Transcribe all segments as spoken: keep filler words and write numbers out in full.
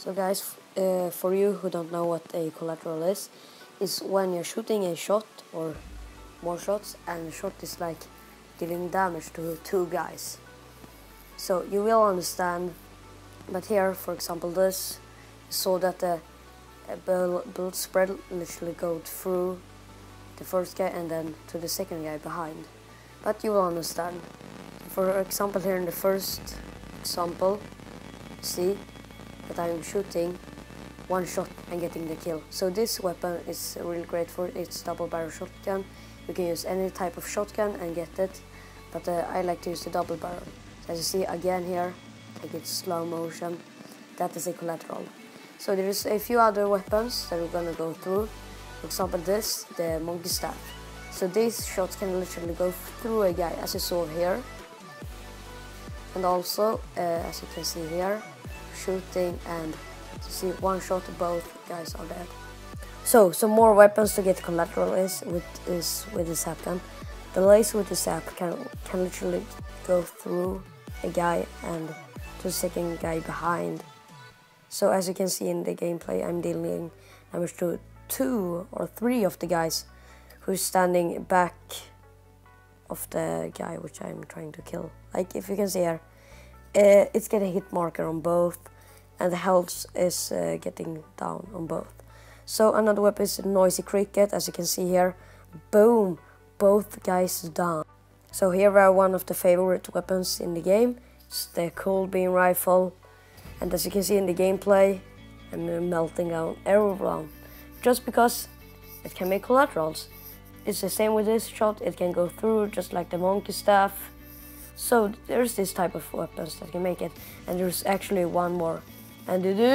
So guys, uh, for you who don't know what a collateral is, is when you're shooting a shot or more shots and the shot is like dealing damage to two guys. So you will understand, but here, for example, this, so that the bullet spread literally go through the first guy and then to the second guy behind. But you will understand. For example, here in the first example, see that I'm shooting one shot and getting the kill. So this weapon is really great for it. It's double barrel shotgun. You can use any type of shotgun and get it, but uh, I like to use the double barrel. So as you see again here, take it slow motion. That is a collateral. So there's a few other weapons that we're gonna go through. For example, this, the monkey staff. So these shots can literally go through a guy, as you saw here. And also, uh, as you can see here, shooting and to see one shot, both guys are dead. So some more weapons to get collateral is with is with the sap gun. The laser with the sap can can literally go through a guy and to the second guy behind. So as you can see in the gameplay, I'm dealing damage to two or three of the guys who's standing back of the guy which I'm trying to kill. Like if you can see here, uh, it's getting hit marker on both, and the health is uh, getting down on both. So another weapon is noisy cricket, as you can see here. Boom, both guys down. So here are one of the favorite weapons in the game. It's the cold beam rifle, and as you can see in the gameplay, I'm melting down everyone just because it can make collaterals. It's the same with this shot, it can go through just like the monkey staff. So there's this type of weapons that can make it, and there's actually one more, and it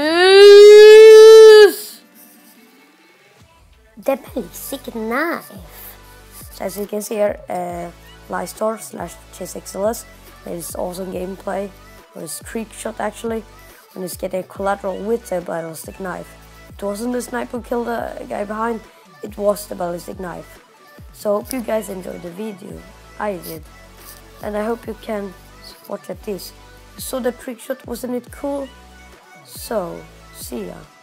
is the basic knife. So as you can see here, uh, Lystor slash Chase X L S, it's awesome gameplay, or it's trick shot actually, when it's getting collateral with a ballistic knife. It wasn't the sniper who killed the guy behind, it was the ballistic knife. So hope you guys enjoyed the video, I did. And I hope you can watch at this. So the trick shot, wasn't it cool? So, see ya.